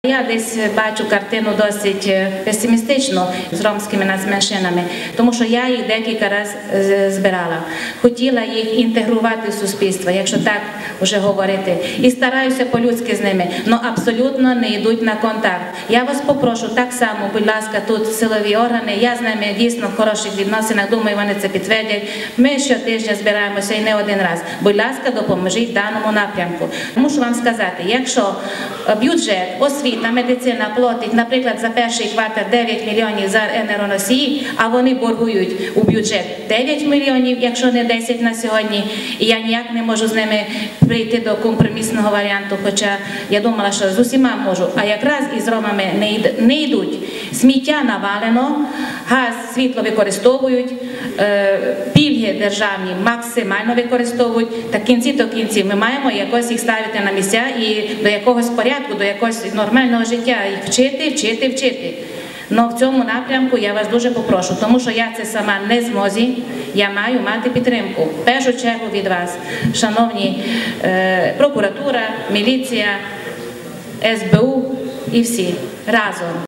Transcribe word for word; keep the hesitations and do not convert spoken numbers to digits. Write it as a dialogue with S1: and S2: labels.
S1: Я десь бачу картину досить песимістичну з ромськими нацменшинами, тому що я їх декілька разів збирала. Хотіла їх інтегрувати в суспільство, якщо так вже говорити. І стараюся по-людськи з ними, але абсолютно не йдуть на контакт. Я вас попрошу так само, будь ласка, тут силові органи, я з ними дійсно в хороших відносинах, думаю, вони це підтвердять. Ми щотижня збираємося і не один раз. Будь ласка, допоможіть в даному напрямку. Мушу вам сказати, якщо бюджет, освіта, медицина платить, наприклад, за перший квартал дев'ять мільйонів за енергоносії, а вони боргують у бюджет дев'ять мільйонів, якщо не десять на сьогодні, і я ніяк не можу з ними прийти до компромісного варіанту, хоча я думала, що з усіма можу, а якраз із ромами не йдуть. Сміття навалено, газ, світло використовують, пільги державні максимально використовують, та кінці до кінців ми маємо якось їх ставити на місця і до якогось порядку, до якогось нормального життя, їх вчити, вчити, вчити. Но в цьому напрямку я вас дуже попрошу, тому що я це сама не змозі, я маю мати підтримку. В першу чергу від вас, шановні е, прокуратура, міліція, ес бе у і всі разом.